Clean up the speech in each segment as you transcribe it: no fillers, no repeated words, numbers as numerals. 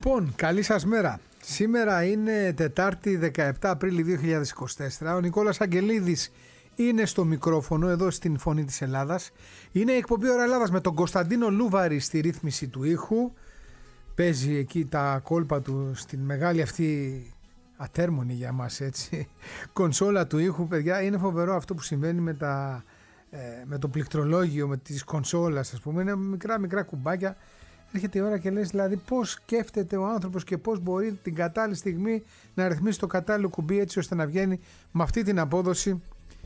Λοιπόν, καλή σας μέρα. Σήμερα είναι Τετάρτη 17 Απρίλη 2024. Ο Νικόλας Αγγελίδης είναι στο μικρόφωνο εδώ στην Φωνή της Ελλάδας. Είναι η εκπομπή Ώρα Ελλάδας με τον Κωνσταντίνο Λούβαρη στη ρύθμιση του ήχου. Παίζει εκεί τα κόλπα του στην μεγάλη αυτή ατέρμονη για μας έτσι κονσόλα του ήχου. Παιδιά, είναι φοβερό αυτό που συμβαίνει με το πληκτρολόγιο, με τις κονσόλας, ας πούμε. Είναι μικρά κουμπάκια. Έρχεται η ώρα και λες δηλαδή πώς σκέφτεται ο άνθρωπος και πώς μπορεί την κατάλληλη στιγμή να ρυθμίσει το κατάλληλο κουμπί έτσι ώστε να βγαίνει με αυτή την απόδοση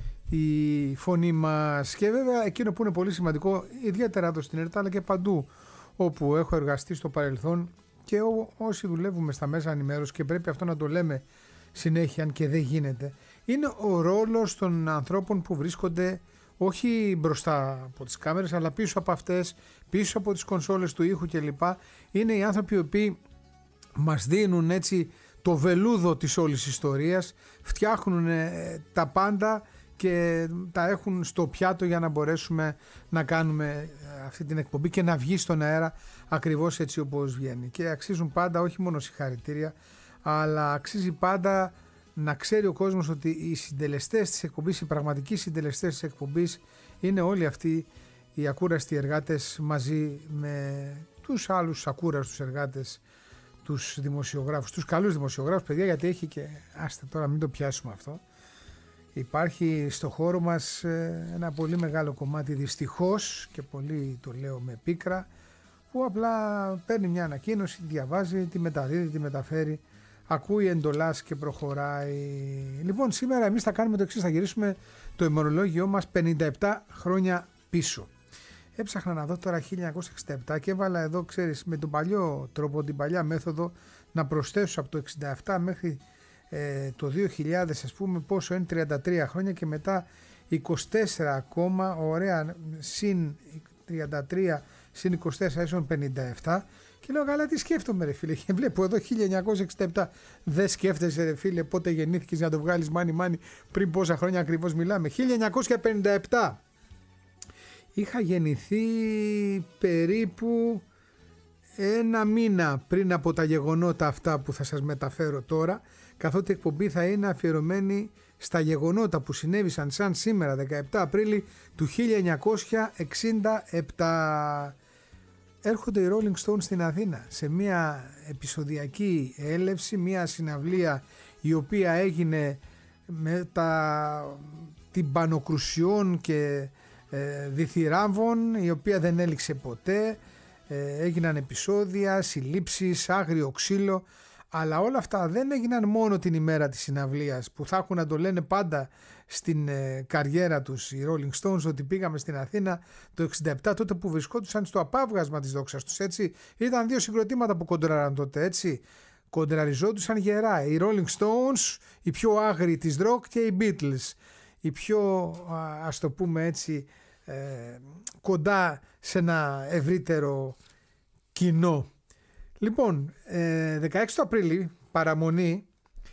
η φωνή μας. Και βέβαια εκείνο που είναι πολύ σημαντικό, ιδιαίτερα εδώ στην ΕΡΤ αλλά και παντού όπου έχω εργαστεί στο παρελθόν και όσοι δουλεύουμε στα μέσα ενημέρωσης, και πρέπει αυτό να το λέμε συνέχεια αν και δεν γίνεται, είναι ο ρόλος των ανθρώπων που βρίσκονται όχι μπροστά από τις κάμερες αλλά πίσω από αυτές, πίσω από τις κονσόλες του ήχου κλπ. Είναι οι άνθρωποι οι οποίοι μας δίνουν έτσι το βελούδο της όλης ιστορίας, φτιάχνουν τα πάντα και τα έχουν στο πιάτο για να μπορέσουμε να κάνουμε αυτή την εκπομπή και να βγει στον αέρα ακριβώς έτσι όπως βγαίνει. Και αξίζουν πάντα όχι μόνο συγχαρητήρια, αλλά αξίζει πάντα να ξέρει ο κόσμος ότι οι συντελεστές της εκπομπής, οι πραγματικοί συντελεστές της εκπομπής είναι όλοι αυτοί οι ακούραστοι εργάτες μαζί με τους άλλους ακούραστους εργάτες, τους δημοσιογράφους, τους καλούς δημοσιογράφους, παιδιά, γιατί έχει και, άστε τώρα μην το πιάσουμε αυτό, υπάρχει στο χώρο μας ένα πολύ μεγάλο κομμάτι δυστυχώς, και πολύ το λέω με πίκρα, που απλά παίρνει μια ανακοίνωση, διαβάζει, τη μεταδίδει, τη μεταφέρει, ακούει εντολάς και προχωράει. Λοιπόν, σήμερα εμείς θα κάνουμε το εξής, θα γυρίσουμε το ημερολόγιό μας 57 χρόνια πίσω. Έψαχνα να δω τώρα 1967 και έβαλα εδώ, ξέρεις, με τον παλιό τρόπο, την παλιά μέθοδο, να προσθέσω από το 67 μέχρι το 2000, ας πούμε, πόσο είναι, 33 χρόνια και μετά 24 ακόμα, ωραία, συν 33 συν 24 ίσον 57. Και λέω, καλά, τι σκέφτομαι ρε φίλε, και βλέπω εδώ 1967, δεν σκέφτεσαι ρε φίλε πότε γεννήθηκες να το βγάλεις μάνι πριν πόσα χρόνια ακριβώς μιλάμε. 1957 είχα γεννηθεί περίπου ένα μήνα πριν από τα γεγονότα αυτά που θα σας μεταφέρω τώρα, καθότι η εκπομπή θα είναι αφιερωμένη στα γεγονότα που συνέβησαν σαν σήμερα 17 Απρίλη του 1967. Έρχονται οι Rolling Stones στην Αθήνα σε μια επεισοδιακή έλευση, μια συναυλία η οποία έγινε με την πανοκρουσιών και διθυράμβων, η οποία δεν έληξε ποτέ, έγιναν επεισόδια, συλλήψεις, άγριο ξύλο, αλλά όλα αυτά δεν έγιναν μόνο την ημέρα της συναυλίας που θα έχουν να το λένε πάντα στην καριέρα τους οι Rolling Stones, ότι πήγαμε στην Αθήνα το 67, τότε που βρισκόντουσαν στο απάβγασμα της δόξας τους, έτσι. Ήταν δύο συγκροτήματα που κοντράραν τότε, έτσι. Κοντραριζόντουσαν γερά. Οι Rolling Stones, οι πιο άγριοι της rock, και οι Beatles, οι πιο, ας το πούμε έτσι, κοντά σε ένα ευρύτερο κοινό. Λοιπόν, 16 του Απρίλη, παραμονή,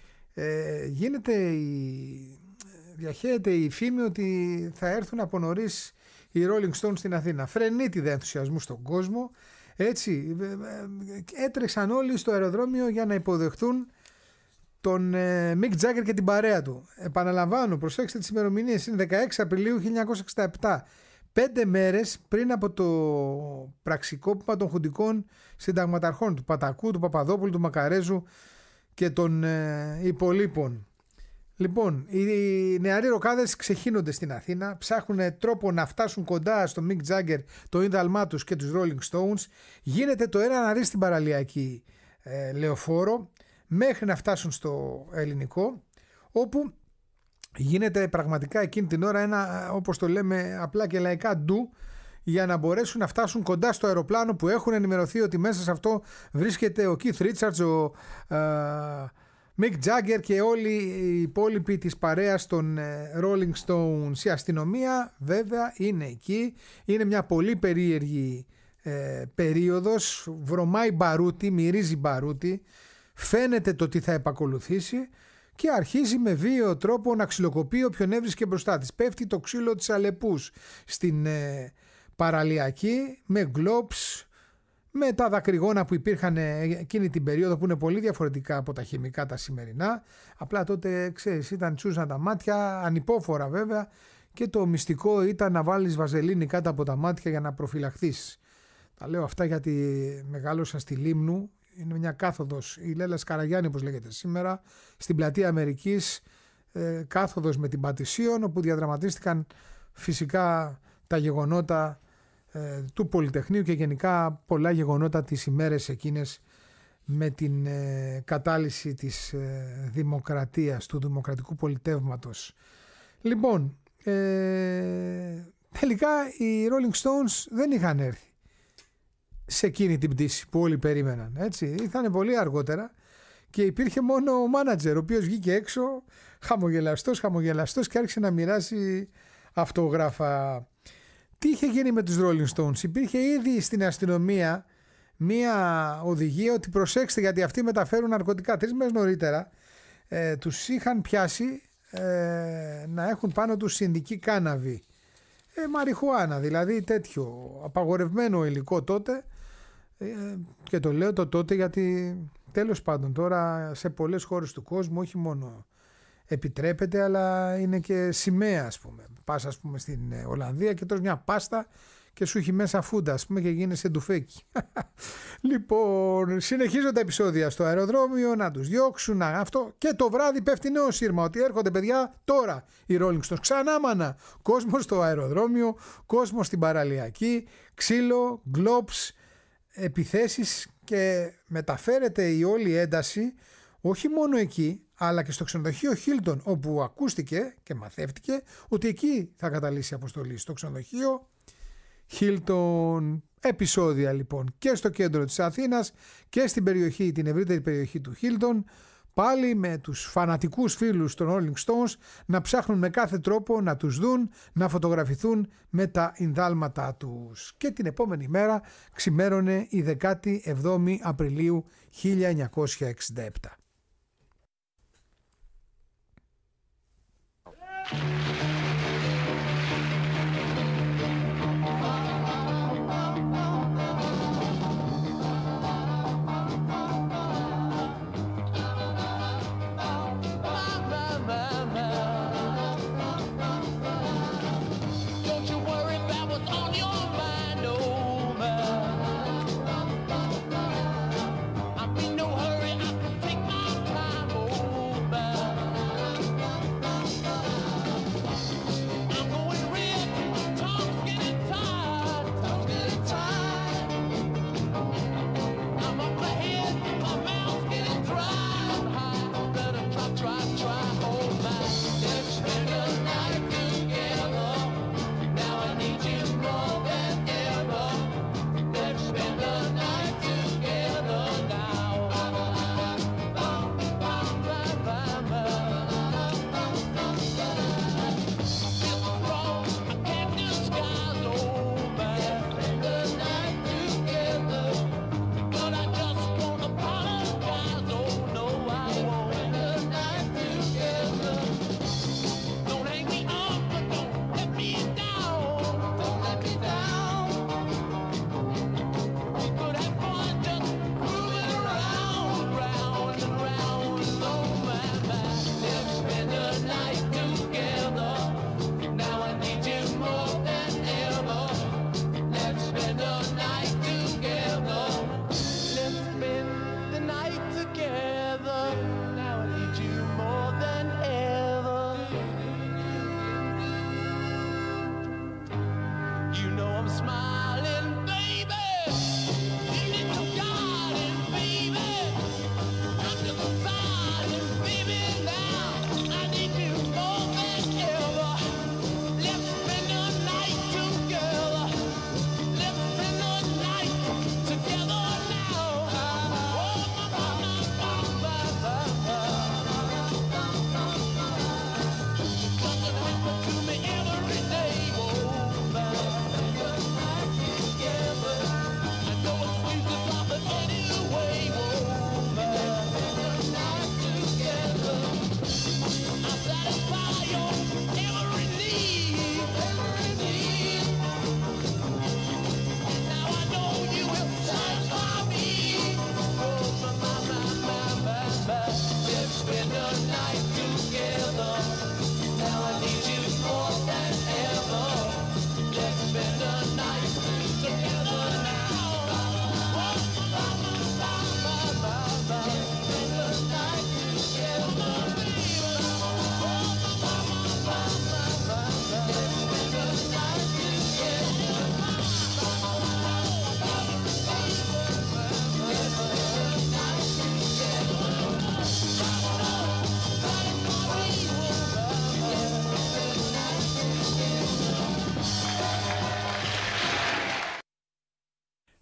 διαχέεται η φήμη ότι θα έρθουν από νωρίς οι Rolling Stones στην Αθήνα. Φρενίτιδα ενθουσιασμού στον κόσμο, έτσι, έτρεξαν όλοι στο αεροδρόμιο για να υποδεχτούν τον Mick Jagger και την παρέα του. Επαναλαμβάνω, προσέξτε τις ημερομηνίες, είναι 16 Απριλίου 1967. 5 μέρες πριν από το πραξικόπημα των χουντικών συνταγματαρχών, του Πατακού, του Παπαδόπουλου, του Μακαρέζου και των υπολείπων. Λοιπόν, οι νεαροί ροκάδες ξεχύνονται στην Αθήνα, ψάχνουν τρόπο να φτάσουν κοντά στο Mick Jagger, το ίδαλμά τους και τους Rolling Stones. Γίνεται το ένα να ρίσει στην παραλιακή λεωφόρο μέχρι να φτάσουν στο ελληνικό, όπου γίνεται πραγματικά εκείνη την ώρα ένα, όπως το λέμε απλά και λαϊκά, ντου, για να μπορέσουν να φτάσουν κοντά στο αεροπλάνο που έχουν ενημερωθεί ότι μέσα σε αυτό βρίσκεται ο Keith Richards, ο Mick Jagger και όλοι οι υπόλοιποι της παρέας των Rolling Stones. Η αστυνομία βέβαια είναι εκεί, είναι μια πολύ περίεργη περίοδος, βρωμάει μπαρούτι, μυρίζει μπαρούτι, φαίνεται το τι θα επακολουθήσει και αρχίζει με βίαιο τρόπο να ξυλοκοπεί όποιον έβρισκε μπροστά της. Πέφτει το ξύλο της Αλεπούς στην παραλιακή με γκλόπς, με τα δακρυγόνα που υπήρχαν εκείνη την περίοδο, που είναι πολύ διαφορετικά από τα χημικά τα σημερινά. Απλά τότε, ξέρεις, ήταν τσούζα τα μάτια, ανυπόφορα βέβαια, και το μυστικό ήταν να βάλεις βαζελίνη κάτω από τα μάτια για να προφυλαχθείς. Τα λέω αυτά γιατί μεγάλωσα στη Λίμνου, είναι μια κάθοδος, η Λέλας Καραγιάννη όπως λέγεται σήμερα, στην πλατεία Αμερικής, κάθοδος με την Πατησίων, όπου διαδραματίστηκαν φυσικά τα γεγονότα του Πολυτεχνείου και γενικά πολλά γεγονότα τις ημέρες εκείνες με την κατάλυση της δημοκρατίας, του δημοκρατικού πολιτεύματος. Λοιπόν, τελικά οι Rolling Stones δεν είχαν έρθει σε εκείνη την πτήση που όλοι περίμεναν, έτσι. Ήρθανε πολύ αργότερα και υπήρχε μόνο ο μάνατζερ, ο οποίος βγήκε έξω χαμογελαστός και άρχισε να μοιράσει αυτόγραφα. Τι είχε γίνει με τους Rolling Stones? Υπήρχε ήδη στην αστυνομία μία οδηγία ότι προσέξτε, γιατί αυτοί μεταφέρουν ναρκωτικά. 3 μέρες νωρίτερα τους είχαν πιάσει να έχουν πάνω τους συνδική κάναβη, μαριχουάνα, δηλαδή τέτοιο απαγορευμένο υλικό τότε, και το λέω το τότε γιατί τέλος πάντων τώρα σε πολλές χώρες του κόσμου όχι μόνο επιτρέπεται, αλλά είναι και σημαία, ας πούμε. Πας, ας πούμε, στην Ολλανδία και τρως μια πάστα και σου έχει μέσα φούντα, ας πούμε, και γίνεσαι ντουφέκι. Λοιπόν, συνεχίζω τα επεισόδια στο αεροδρόμιο, να τους διώξουν, αυτό, και το βράδυ πέφτει νέο σύρμα ότι έρχονται, παιδιά, τώρα οι Rolling Stones. Ξανά, μάνα, κόσμος στο αεροδρόμιο, κόσμος στην παραλιακή, ξύλο, γκλόπς, επιθέσεις, και μεταφέρεται η όλη ένταση όχι μόνο εκεί, αλλά και στο ξενοδοχείο Hilton, όπου ακούστηκε και μαθεύτηκε ότι εκεί θα καταλήξει η αποστολή, στο ξενοδοχείο Hilton. Επεισόδια λοιπόν και στο κέντρο της Αθήνας και στην περιοχή, την ευρύτερη περιοχή του Hilton, πάλι με τους φανατικούς φίλους των Rolling Stones να ψάχνουν με κάθε τρόπο να τους δουν, να φωτογραφηθούν με τα ινδάλματά τους. Και την επόμενη μέρα ξημέρωνε η 17η Απριλίου 1967. I'm in no hurry, I can take my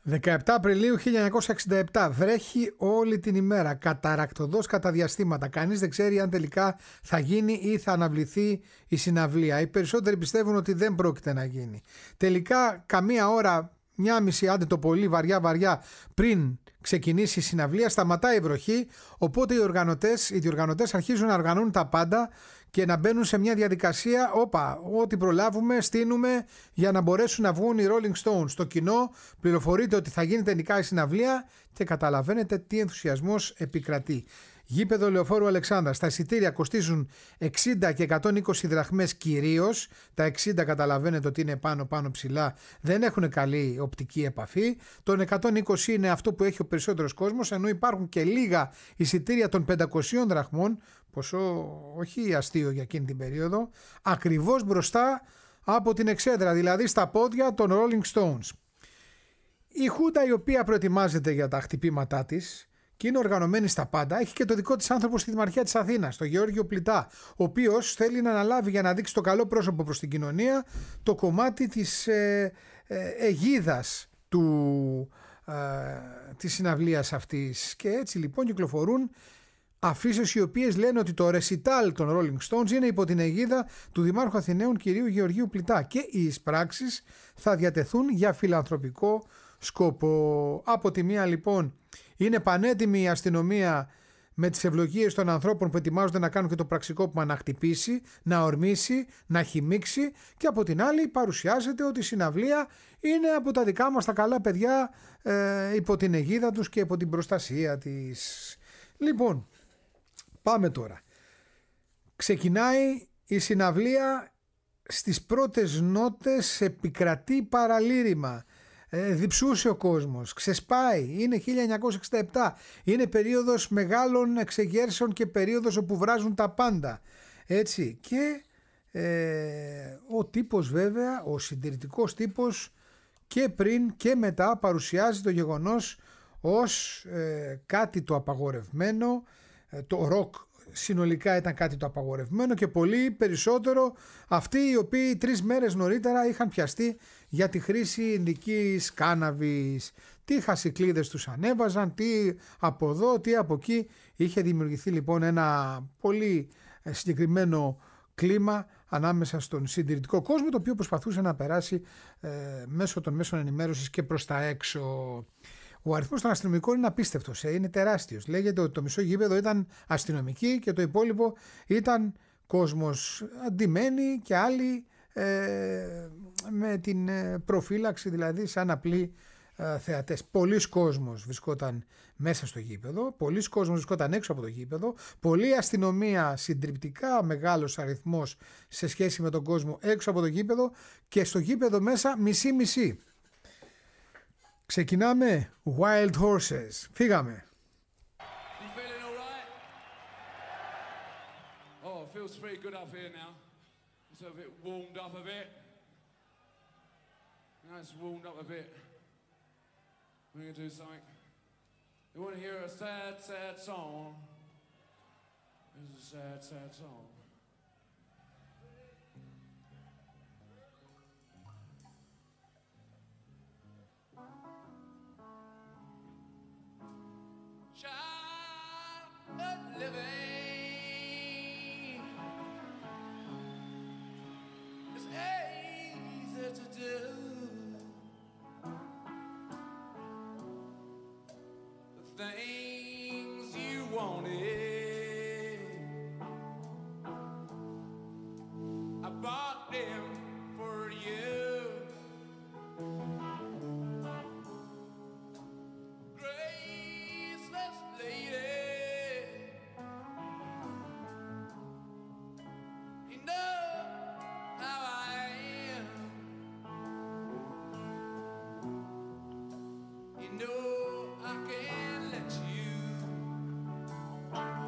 17 Απριλίου 1967, βρέχει όλη την ημέρα, καταρακτωδώς κατά διαστήματα. Κανείς δεν ξέρει αν τελικά θα γίνει ή θα αναβληθεί η συναυλία. Οι περισσότεροι πιστεύουν ότι δεν πρόκειται να γίνει. Τελικά καμία ώρα, μια μισή άντε το πολύ βαριά πριν ξεκινήσει η συναυλία, σταματάει η βροχή, οπότε οι διοργανωτές αρχίζουν να οργανώνουν τα πάντα και να μπαίνουν σε μια διαδικασία, ό,τι προλάβουμε στείνουμε για να μπορέσουν να βγουν οι Rolling Stones. Το κοινό πληροφορείται ότι θα γίνει τελικά η συναυλία και καταλαβαίνετε τι ενθουσιασμός επικρατεί. Γήπεδο Λεωφόρου Αλεξάνδρας. Τα εισιτήρια κοστίζουν 60 και 120 δραχμές κυρίως. Τα 60 καταλαβαίνετε ότι είναι πάνω ψηλά, δεν έχουν καλή οπτική επαφή. Το 120 είναι αυτό που έχει ο περισσότερος κόσμος, ενώ υπάρχουν και λίγα εισιτήρια των 500 δραχμών, ποσό όχι αστείο για εκείνη την περίοδο, ακριβώς μπροστά από την εξέδρα, δηλαδή στα πόδια των Rolling Stones. Η Χούντα, η οποία προετοιμάζεται για τα χτυπήματά της και είναι οργανωμένη στα πάντα, έχει και το δικό της άνθρωπο στη Δημαρχία της Αθήνας, τον Γεώργιο Πλητά, ο οποίος θέλει να αναλάβει για να δείξει το καλό πρόσωπο προς την κοινωνία το κομμάτι της αιγίδας της συναυλίας αυτής. Και έτσι λοιπόν κυκλοφορούν αφήσεις οι οποίες λένε ότι το ρεσιτάλ των Rolling Stones είναι υπό την αιγίδα του Δημάρχου Αθηναίων κυρίου Γεωργίου Πλητά και οι εισπράξεις θα διατεθούν για φιλανθρωπικό σκοπό. Από τη μία λοιπόν είναι πανέτοιμη η αστυνομία με τις ευλογίες των ανθρώπων που ετοιμάζονται να κάνουν και το πραξικόπημα να χτυπήσει, να ορμήσει, να χυμίξει, και από την άλλη παρουσιάζεται ότι η συναυλία είναι από τα δικά μας τα καλά παιδιά υπό την αιγίδα τους και υπό την προστασία της. Λοιπόν, πάμε τώρα. Ξεκινάει η συναυλία, στις πρώτες νότες επικρατεί παραλήρημα. Διψούσε ο κόσμος, ξεσπάει, είναι 1967, είναι περίοδος μεγάλων εξεγέρσεων και περίοδος όπου βράζουν τα πάντα, έτσι, και ο τύπος βέβαια, ο συντηρητικός τύπος, και πριν και μετά παρουσιάζει το γεγονός ως κάτι το απαγορευμένο. Το ροκ συνολικά ήταν κάτι το απαγορευμένο και πολύ περισσότερο αυτοί οι οποίοι 3 μέρες νωρίτερα είχαν πιαστεί για τη χρήση ειδικής κάναβης. Τι χασικλίδες τους ανέβαζαν, τι από εδώ, τι από εκεί. Είχε δημιουργηθεί λοιπόν ένα πολύ συγκεκριμένο κλίμα ανάμεσα στον συντηρητικό κόσμο, το οποίο προσπαθούσε να περάσει μέσω των μέσων ενημέρωσης και προς τα έξω. Ο αριθμός των αστυνομικών είναι απίστευτος, είναι τεράστιος. Λέγεται ότι το μισό γήπεδο ήταν αστυνομικοί και το υπόλοιπο ήταν κόσμος αντιμένοι και άλλοι με την προφύλαξη, δηλαδή σαν απλοί θεατές. Πολλοί κόσμος βρισκόταν μέσα στο γήπεδο, πολλοί κόσμος βρισκόταν έξω από το γήπεδο, πολλή αστυνομία, συντριπτικά μεγάλος αριθμός σε σχέση με τον κόσμο έξω από το γήπεδο, και στο γήπεδο μέσα μισή-μισή. Ξεκινάμε. Wild Horses. Φύγαμε. Oh, it feels pretty good up here now. It's a bit warmed up a bit. Now it's warmed up a bit. We're going to do something. You want to hear a sad, sad song? This is a sad, sad song. Child of living is easy to do. The things you wanted, I bought them for you. No, I can't let you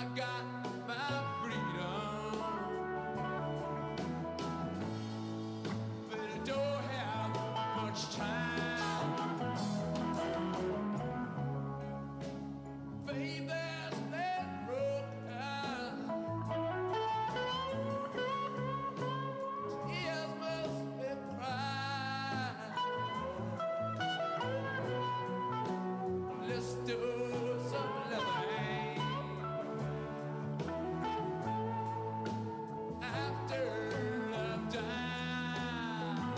got my freedom, but I don't have much time. Faith has been broken, tears must be cried. Let's do some living after love died.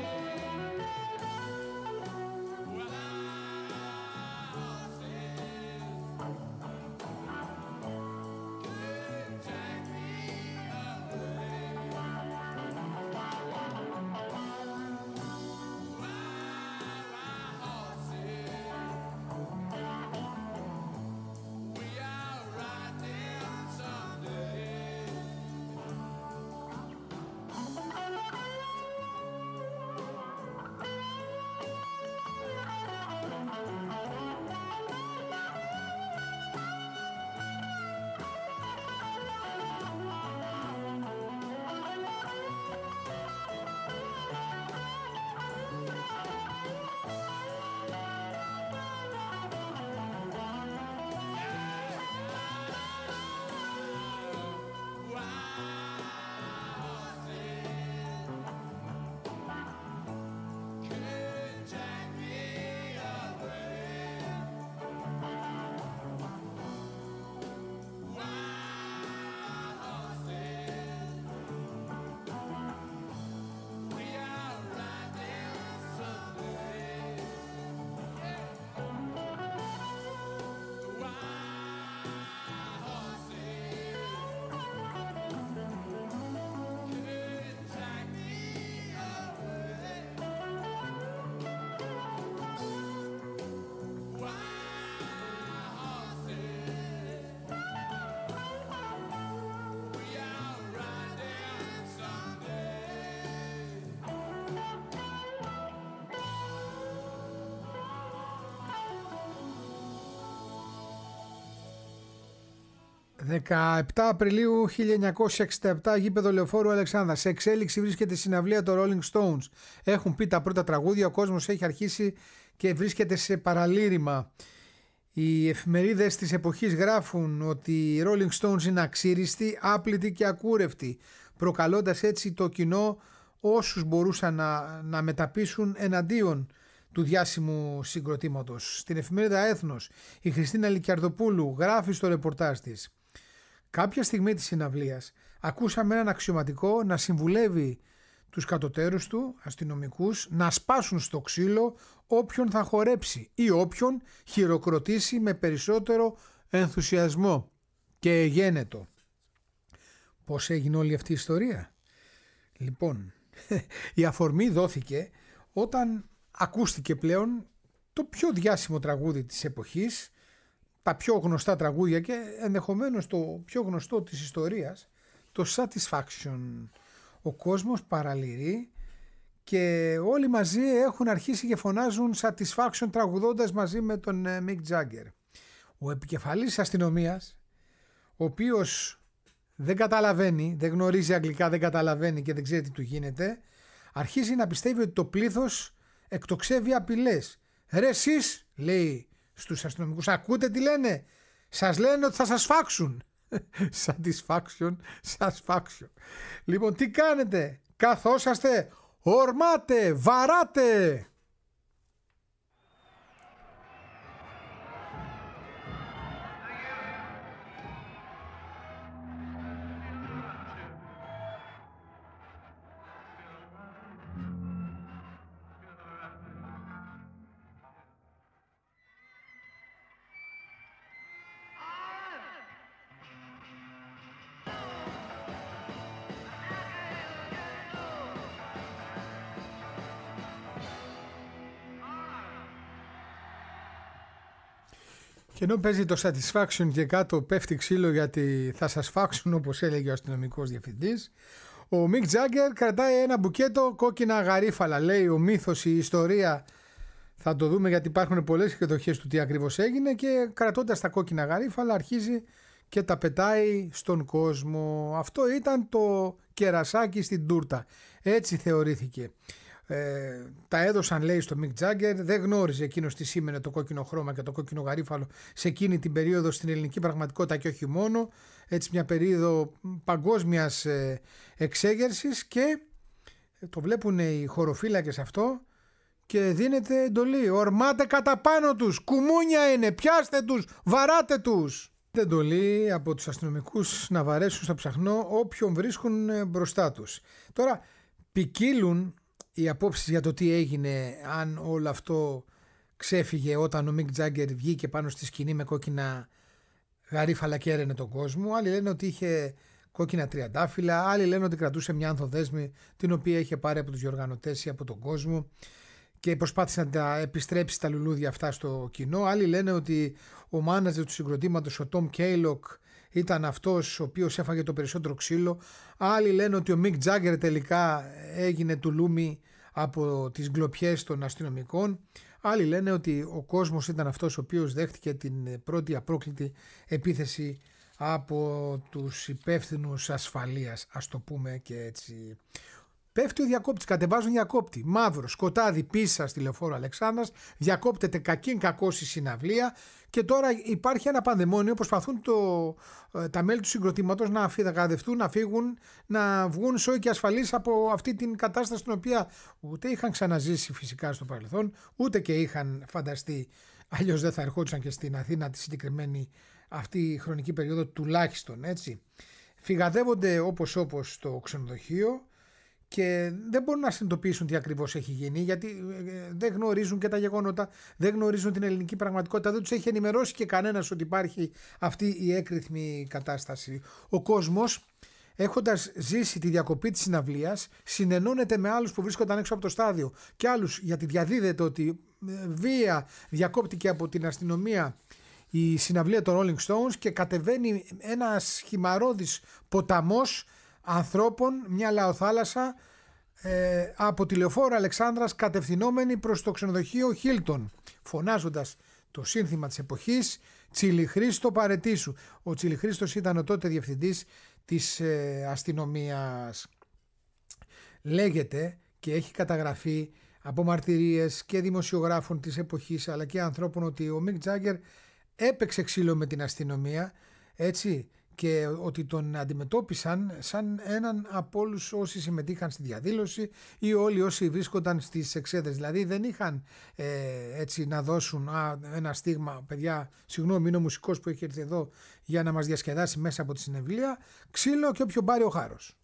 Well, I said, could take me away. We are riding someday. «17 Απριλίου 1967, γήπεδο Λεωφόρου Αλεξάνδρα. Σε εξέλιξη βρίσκεται η συναυλία των Rolling Stones. Έχουν πει τα πρώτα τραγούδια, ο κόσμος έχει αρχίσει και βρίσκεται σε παραλήρημα. Οι εφημερίδες της εποχής γράφουν ότι οι Rolling Stones είναι αξίριστοι, άπλητοι και ακούρευτοι, προκαλώντας έτσι το κοινό όσους μπορούσαν να μεταπίσουν εναντίον του διάσημου συγκροτήματος. Στην εφημερίδα Έθνος, η Χριστίνα Λυκιαρδοπούλου γράφει στο ρεπορτάζ της: «Κάποια στιγμή της συναυλίας ακούσαμε έναν αξιωματικό να συμβουλεύει τους κατωτέρους του, αστυνομικούς, να σπάσουν στο ξύλο όποιον θα χορέψει ή όποιον χειροκροτήσει με περισσότερο ενθουσιασμό και γένετο». Πώς έγινε όλη αυτή η ιστορία? Λοιπόν, η αφορμή δόθηκε όταν ακούστηκε πλέον το πιο διάσημο τραγούδι της εποχής, τα πιο γνωστά τραγούδια και ενδεχομένως το πιο γνωστό της ιστορίας, το Satisfaction. Ο κόσμος παραλυρεί και όλοι μαζί έχουν αρχίσει και φωνάζουν Satisfaction τραγουδώντας μαζί με τον Mick Jagger. Ο επικεφαλής αστυνομίας, ο οποίος δεν καταλαβαίνει, δεν γνωρίζει αγγλικά, δεν καταλαβαίνει και δεν ξέρει τι του γίνεται, αρχίζει να πιστεύει ότι το πλήθος εκτοξεύει απειλές. «Ρε εσείς», λέει στους αστυνομικούς, «ακούτε τι λένε? Σας λένε ότι θα σας φάξουν». Satisfaction. Λοιπόν, τι κάνετε? Καθόσαστε, ορμάτε, βαράτε. Και ενώ παίζει το Satisfaction και κάτω πέφτει ξύλο γιατί θα σας φάξουν, όπως έλεγε ο αστυνομικός διευθυντής, ο Mick Jagger κρατάει ένα μπουκέτο κόκκινα γαρίφαλα. Λέει ο μύθος, η ιστορία, θα το δούμε γιατί υπάρχουν πολλές εκδοχές του τι ακριβώς έγινε, και κρατώντας τα κόκκινα γαρίφαλα αρχίζει και τα πετάει στον κόσμο. Αυτό ήταν το κερασάκι στην τούρτα. Έτσι θεωρήθηκε. Τα έδωσαν, λέει, στο Mick Jagger. Δεν γνώριζε εκείνος τι σήμαινε το κόκκινο χρώμα και το κόκκινο γαρίφαλο σε εκείνη την περίοδο στην ελληνική πραγματικότητα και όχι μόνο. Έτσι μια περίοδο παγκόσμιας εξέγερσης, και το βλέπουν οι χωροφύλακες αυτό και δίνεται εντολή. Ορμάτε κατά πάνω τους, κουμούνια είναι, πιάστε τους, βαράτε τους. Εντολή από τους αστυνομικούς να βαρέσουν στα ψαχνό όποιον βρίσκουν μπροστά τους. Τώρα ποικίλουν οι απόψεις για το τι έγινε, αν όλο αυτό ξέφυγε όταν ο Mick Jagger βγήκε πάνω στη σκηνή με κόκκινα γαρίφαλα και έραινε τον κόσμο. Άλλοι λένε ότι είχε κόκκινα τριαντάφυλλα, άλλοι λένε ότι κρατούσε μια ανθοδέσμη την οποία είχε πάρει από τους διοργανωτές ή από τον κόσμο και προσπάθησε να τα επιστρέψει τα λουλούδια αυτά στο κοινό. Άλλοι λένε ότι ο μάνατζερ του συγκροτήματος, ο Tom Kaylock, ήταν αυτός ο οποίος έφαγε το περισσότερο ξύλο. Άλλοι λένε ότι ο Mick Jagger τελικά έγινε τουλούμι από τις γκλοπιές των αστυνομικών. Άλλοι λένε ότι ο κόσμος ήταν αυτός ο οποίος δέχτηκε την πρώτη απρόκλητη επίθεση από τους υπεύθυνους ασφαλείας, ας το πούμε και έτσι. Πέφτει ο διακόπτης, κατεβάζουν διακόπτη. Μαύρο, σκοτάδι, πίσα στη Λεωφόρο Αλεξάνδρας, διακόπτεται κακήν κακώς η συναυλία και τώρα υπάρχει ένα πανδαιμόνιο. Προσπαθούν τα μέλη του συγκροτήματος να αφιδαγαδευτούν, να φύγουν, να βγουν σώοι και ασφαλείς από αυτή την κατάσταση την οποία ούτε είχαν ξαναζήσει φυσικά στο παρελθόν, ούτε και είχαν φανταστεί. Αλλιώς δεν θα ερχόντουσαν και στην Αθήνα τη συγκεκριμένη αυτή η χρονική περίοδο τουλάχιστον, έτσι. Φυγαδεύονται όπως στο ξενοδοχείο και δεν μπορούν να συνειδητοποιήσουν τι ακριβώς έχει γίνει, γιατί δεν γνωρίζουν και τα γεγονότα, δεν γνωρίζουν την ελληνική πραγματικότητα, δεν τους έχει ενημερώσει και κανένας ότι υπάρχει αυτή η έκρηθμη κατάσταση. Ο κόσμος, έχοντας ζήσει τη διακοπή της συναυλίας, συνενώνεται με άλλους που βρίσκονταν έξω από το στάδιο και άλλους, γιατί διαδίδεται ότι βία διακόπτηκε από την αστυνομία η συναυλία των Rolling Stones και κατεβαίνει ένας χυμαρώδης ποταμός ανθρώπων, μια λαοθάλασσα από τη Λεωφόρο Αλεξάνδρας κατευθυνόμενη προς το ξενοδοχείο Hilton, φωνάζοντας το σύνθημα της εποχής «Τσιλιχρίστο παρετήσου». Ο Τσιλιχρίστος ήταν ο τότε διευθυντής της αστυνομίας. Λέγεται και έχει καταγραφεί από μαρτυρίες και δημοσιογράφων της εποχής αλλά και ανθρώπων ότι ο Mick Jagger έπαιξε ξύλο με την αστυνομία, έτσι, και ότι τον αντιμετώπισαν σαν έναν από όλους όσοι συμμετείχαν στη διαδήλωση ή όλοι όσοι βρίσκονταν στις εξέδρες. Δηλαδή δεν είχαν έτσι να δώσουν ένα στίγμα, παιδιά, συγγνώμη, είναι ο μουσικός που έχει έρθει εδώ για να μας διασκεδάσει μέσα από τη συναυλία, ξύλο και όποιον πάρει ο χάρος.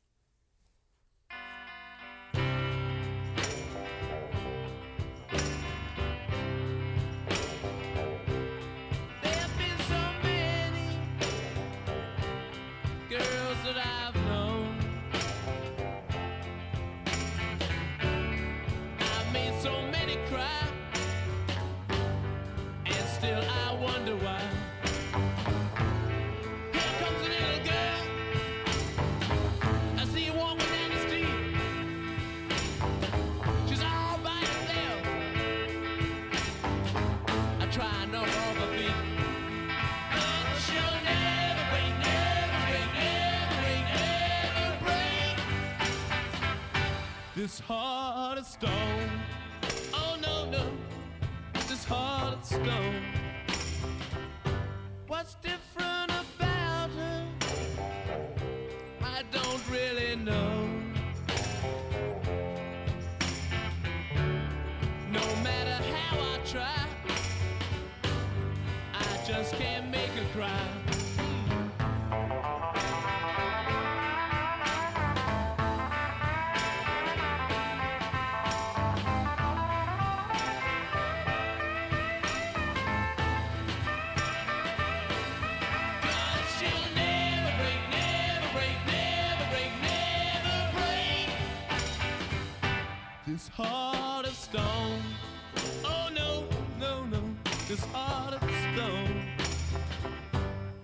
This heart of stone, oh no, no, this heart of stone. What's different about her? I don't really know. No matter how I try, I just can't make her cry. This heart of stone, oh no, no, no, this heart of stone.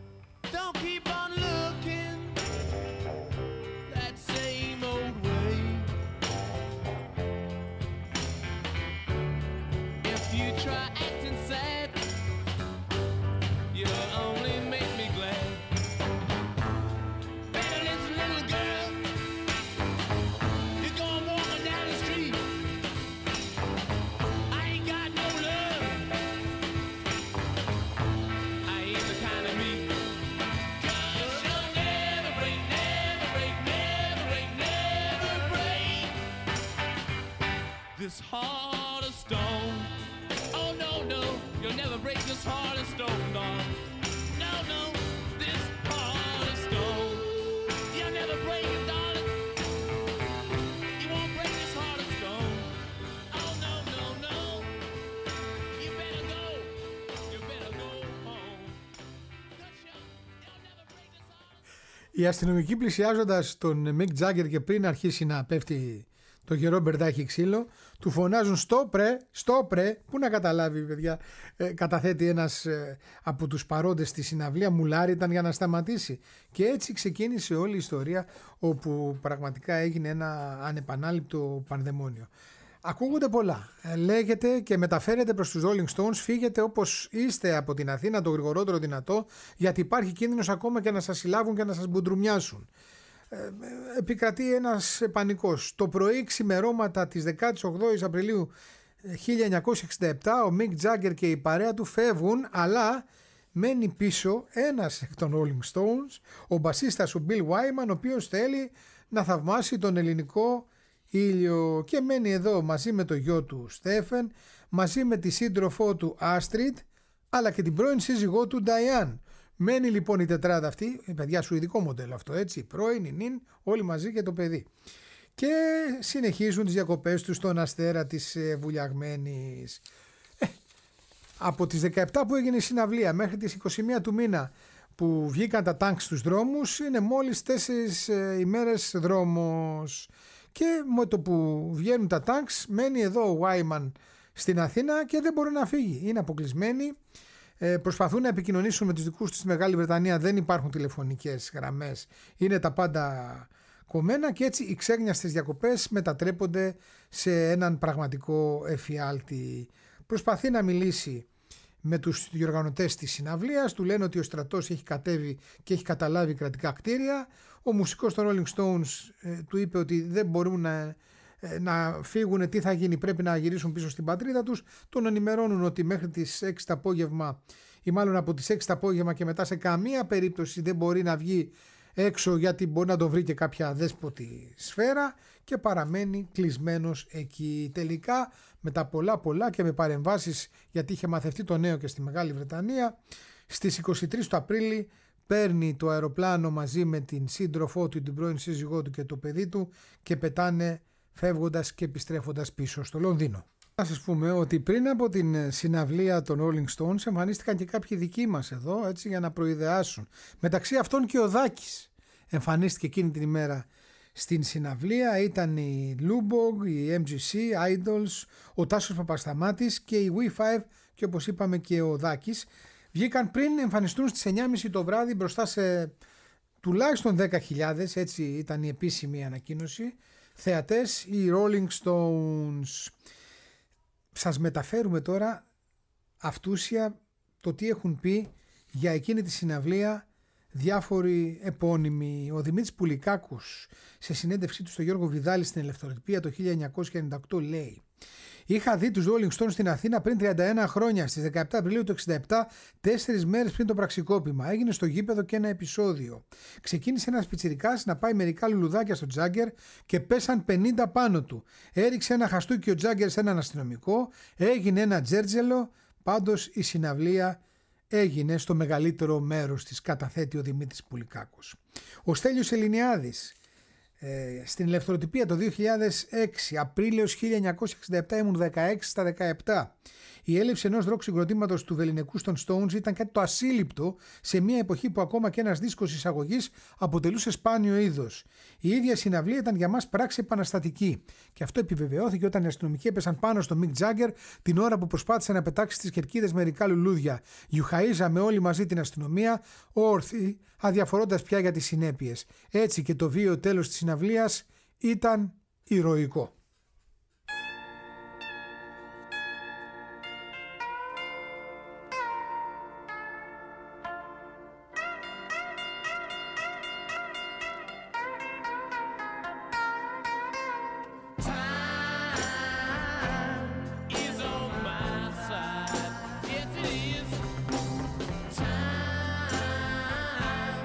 this heart of stone. Oh no, no, you'll never break this heart of stone, darling. No, no, this heart of stone. You'll never break it, darling. You won't break this heart of stone. Oh no, no, no. You better go. You better go home. 'Cause you'll never break this heart of... Οι αστυνομικοί, πλησιάζοντας τον Μικ Τζάγκερ και πριν αρχίσει να πέφτει το γερό μπερδάκι ξύλο, του φωνάζουν «Στόπρε», πού να καταλάβει παιδιά, καταθέτει ένας από τους παρόντες στη συναυλία, μουλάρι ήταν για να σταματήσει. Και έτσι ξεκίνησε όλη η ιστορία, όπου πραγματικά έγινε ένα ανεπανάληπτο πανδαιμόνιο. Ακούγονται πολλά. Λέγεται και μεταφέρεται προς τους Rolling Stones, φύγετε όπως είστε από την Αθήνα το γρηγορότερο δυνατό, γιατί υπάρχει κίνδυνος ακόμα και να σας συλλάβουν και να σας μπουντρουμιάσουν. Επικρατεί ένας πανικός. Το πρωί ξημερώματα της 18ης Απριλίου 1967 ο Μικ Τζάγκερ και η παρέα του φεύγουν, αλλά μένει πίσω ένας εκ των Rolling Stones, ο μπασίστας ο Bill Wyman, ο οποίος θέλει να θαυμάσει τον ελληνικό ήλιο και μένει εδώ μαζί με το γιο του Στέφεν, μαζί με τη σύντροφό του Άστριτ, αλλά και την πρώην σύζυγό του Νταϊάν. Μένει λοιπόν η τετράδα αυτή, παιδιά, σουηδικό μοντέλο αυτό, έτσι, η πρώην, η νυν, όλοι μαζί και το παιδί. Και συνεχίζουν τις διακοπές τους στον αστέρα της βουλιαγμένης. Από τις 17 που έγινε η συναυλία μέχρι τις 21 του μήνα που βγήκαν τα τάγκ στους δρόμους, είναι μόλις 4 ημέρες δρόμος. Και με το που βγαίνουν τα τάγκ μένει εδώ ο Wyman στην Αθήνα και δεν μπορεί να φύγει, είναι αποκλεισμένοι. Προσπαθούν να επικοινωνήσουν με τους δικούς τους στη Μεγάλη Βρετανία, δεν υπάρχουν τηλεφωνικές γραμμές, είναι τα πάντα κομμένα και έτσι οι ξέγνιαστες διακοπές μετατρέπονται σε έναν πραγματικό εφιάλτη. Προσπαθεί να μιλήσει με τους διοργανωτές της συναυλίας, του λένε ότι ο στρατός έχει κατέβει και έχει καταλάβει κρατικά κτίρια. Ο μουσικός των Rolling Stones του είπε ότι δεν μπορούν να φύγουν, τι θα γίνει, πρέπει να γυρίσουν πίσω στην πατρίδα τους. Τον ενημερώνουν ότι μέχρι τις 6 το απόγευμα ή μάλλον από τις 6 το απόγευμα και μετά σε καμία περίπτωση δεν μπορεί να βγει έξω, γιατί μπορεί να τον βρει και κάποια δέσποτη σφαίρα, και παραμένει κλεισμένος εκεί. Τελικά μετά πολλά και με παρεμβάσεις, γιατί είχε μαθευτεί το νέο και στη Μεγάλη Βρετανία, στις 23 του Απρίλη παίρνει το αεροπλάνο μαζί με την σύντροφό του, την πρώην σύζυγό του και το παιδί του και πετάνε φεύγοντας και επιστρέφοντας πίσω στο Λονδίνο. Να σας πούμε ότι πριν από την συναυλία των Rolling Stones εμφανίστηκαν και κάποιοι δικοί μας εδώ, έτσι, για να προειδεάσουν. Μεταξύ αυτών και ο Δάκης εμφανίστηκε εκείνη την ημέρα στην συναυλία. Ήταν η Lubog, η MGC, Idols, ο Τάσος Παπασταμάτης και η We5 και όπως είπαμε και ο Δάκης. Βγήκαν πριν εμφανιστούν στις 9.30 το βράδυ μπροστά σε τουλάχιστον 10.000, έτσι ήταν η επίσημη ανακοίνωση, θεατές, οι Rolling Stones. Σας μεταφέρουμε τώρα αυτούσια το τι έχουν πει για εκείνη τη συναυλία διάφοροι επώνυμοι. Ο Δημήτρης Πουλικάκος σε συνέντευξή του στο Γιώργο Βιδάλη στην Ελευθεροτυπία το 1998 λέει: «Είχα δει τους Rolling Stones στην Αθήνα πριν 31 χρόνια, στις 17 Απριλίου του 67, 4 μέρες πριν το πραξικόπημα. Έγινε στο γήπεδο και ένα επεισόδιο. Ξεκίνησε ένας πιτσιρικάς να πάει μερικά λουλουδάκια στο Τζάγκερ και πέσαν 50 πάνω του. Έριξε ένα χαστούκι ο Τζάγκερ σε έναν αστυνομικό, έγινε ένα τζέρτζελο. Πάντως η συναυλία έγινε στο μεγαλύτερο μέρος της», καταθέτει ο Δημήτρης Πουλικάκος. Ο Στέλιος Ελληνιάδης στην Ελευθεροτυπία το 2006, Απρίλιος 1967, ήμουν 16 στα 17. Η έλευση ενός ροκ συγκροτήματος του βεληνικού των Stones ήταν κάτι το ασύλληπτο σε μια εποχή που ακόμα και ένας δίσκος εισαγωγής αποτελούσε σπάνιο είδος. Η ίδια συναυλία ήταν για μας πράξη επαναστατική. Και αυτό επιβεβαιώθηκε όταν οι αστυνομικοί έπεσαν πάνω στο Μικ Τζάγκερ την ώρα που προσπάθησε να πετάξει στις κερκίδες μερικά λουλούδια. Γιουχαΐζαμε όλοι μαζί την αστυνομία, όρθιοι, αδιαφορώντας πια για τις συνέπειες. Έτσι και το βίαιο τέλος της συναυλίας ήταν ηρωικό.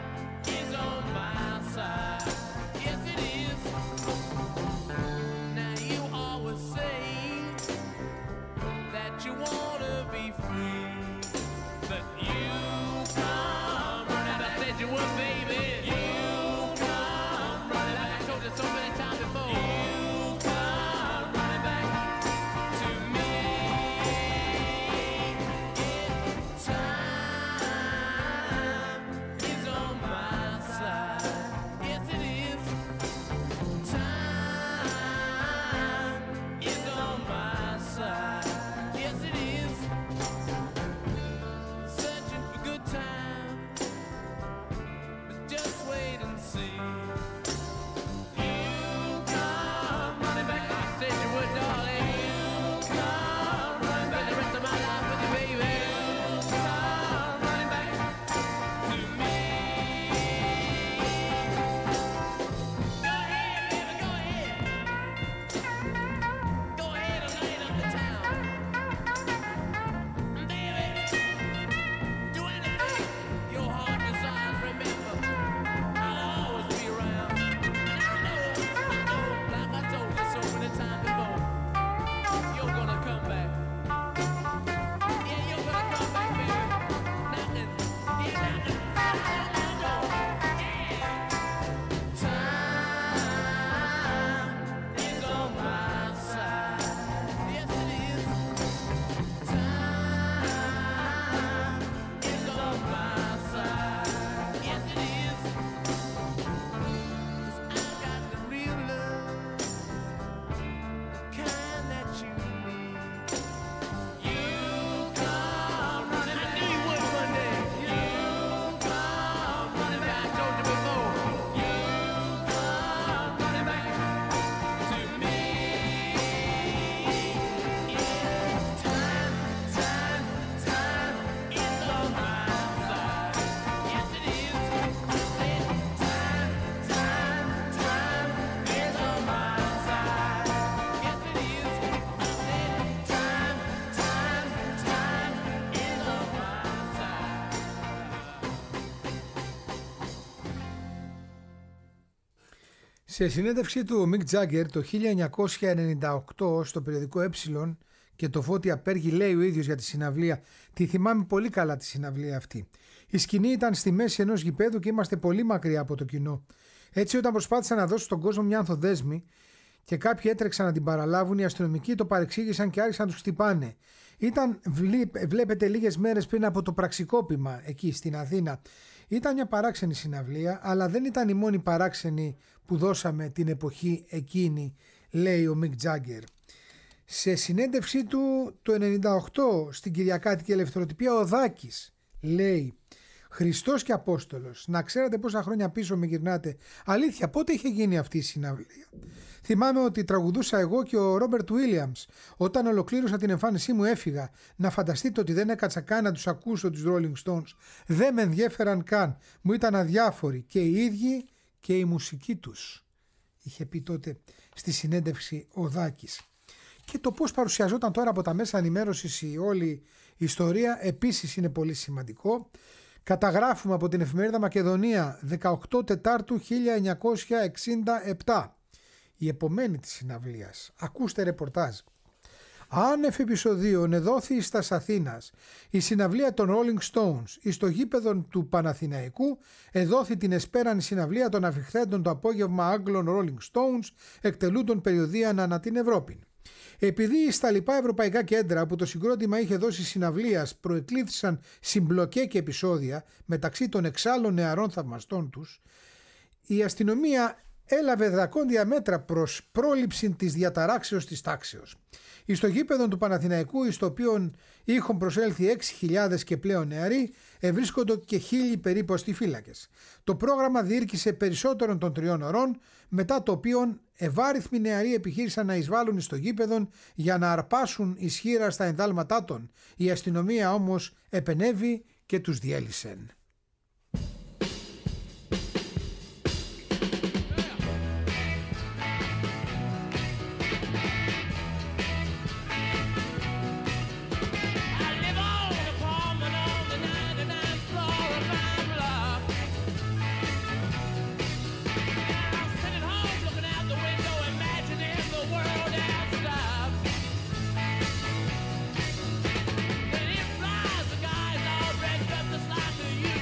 Now Σε συνέντευξή του ο Μικ Τζάγκερ το 1998 στο περιοδικό Ε και το Φώτη Απέργη λέει ο ίδιος για τη συναυλία, τη θυμάμαι πολύ καλά τη συναυλία αυτή. Η σκηνή ήταν στη μέση ενός γηπέδου και είμαστε πολύ μακριά από το κοινό. Έτσι όταν προσπάθησα να δώσω στον κόσμο μια ανθοδέσμη και κάποιοι έτρεξαν να την παραλάβουν, οι αστυνομικοί το παρεξήγησαν και άρχισαν να τους χτυπάνε. Ήταν, βλέπετε, λίγες μέρες πριν από το πραξικόπημα εκεί στην Αθήνα. Ήταν μια παράξενη συναυλία, αλλά δεν ήταν η μόνη παράξενη που δώσαμε την εποχή εκείνη, λέει ο Μικ Τζάγκερ. Σε συνέντευξή του το 1998 στην Κυριακάτικη Ελευθεροτυπία ο Δάκης λέει «Χριστός και Απόστολος, να ξέρετε πόσα χρόνια πίσω με γυρνάτε. Αλήθεια, πότε είχε γίνει αυτή η συναυλία? Θυμάμαι ότι τραγουδούσα εγώ και ο Ρόμπερτ Βίλιαμς. Όταν ολοκλήρωσα την εμφάνισή μου έφυγα. Να φανταστείτε ότι δεν έκατσα καν να τους ακούσω τους Rolling Stones. Δεν με ενδιέφεραν καν. Μου ήταν αδιάφοροι και οι ίδιοι και η μουσική τους», είχε πει τότε στη συνέντευξη ο Δάκης. Και το πώς παρουσιαζόταν τώρα από τα μέσα ενημέρωσης η όλη ιστορία επίσης είναι πολύ σημαντικό. Καταγράφουμε από την εφημερίδα Μακεδονία 18 Τετάρτου 1967. Η επομένη της συναυλίας. Ακούστε ρεπορτάζ. Άνευ επεισοδίων εδόθη εις τας Αθήνας η συναυλία των Rolling Stones εις το γήπεδο του Παναθηναϊκού εδόθη την εσπέραν συναυλία των αφιχθέντων το απόγευμα Άγγλων Rolling Stones εκτελούντων περιοδίαν ανά την Ευρώπη. Επειδή στα λοιπά ευρωπαϊκά κέντρα που το συγκρότημα είχε δώσει συναυλίας προεκλήθησαν συμπλοκέ και επεισόδια μεταξύ των εξάλλων νεαρών θαυμαστών τους, η αστυνομία έλαβε δρακόντια μέτρα προς πρόληψη της διαταράξεως της τάξεως. Εις το γήπεδο του Παναθηναϊκού, εις το οποίο είχαν προσέλθει 6.000 και πλέον νεαροί, ευρίσκονται και 1.000 περίπου αστιφύλακες. Το πρόγραμμα διήρκησε περισσότερων των 3 ώρων, μετά το οποίο ευάριθμοι νεαροί επιχείρησαν να εισβάλλουν εις το γήπεδο για να αρπάσουν ισχύρα στα ενδάλματά των. Η αστυνομία όμως επενέβη και τους διέλυσεν. To you.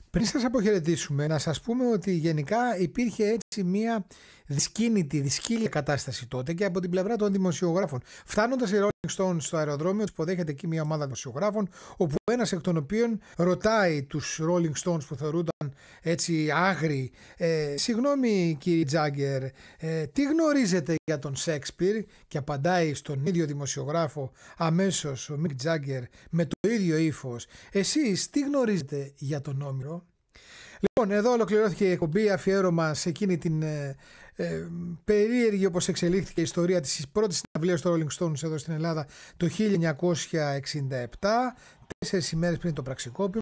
Πριν σας αποχαιρετήσουμε, να σας πούμε ότι γενικά υπήρχε έτσι μια δυσκύλια κατάσταση τότε και από την πλευρά των δημοσιογράφων. Φτάνοντας οι Rolling Stones στο αεροδρόμιο, τους υποδέχεται εκεί μια ομάδα δημοσιογράφων, όπου ένας εκ των οποίων ρωτάει τους Rolling Stones που θεωρούνταν έτσι άγριοι, συγγνώμη κύριε Τζάγκερ, τι γνωρίζετε για τον Σέξπιρ? Και απαντάει στον ίδιο δημοσιογράφο αμέσως ο Μικ Τζάγκερ με το ίδιο ύφος, εσείς τι γνωρίζετε για τον Όμηρο? Λοιπόν, εδώ ολοκληρώθηκε η εκπομπή, αφιέρωμα σε εκείνη την περίεργη όπως εξελίχθηκε η ιστορία της πρώτης συναυλίας των Rolling Stones εδώ στην Ελλάδα το 1967, 4 ημέρες πριν το πραξικόπημα.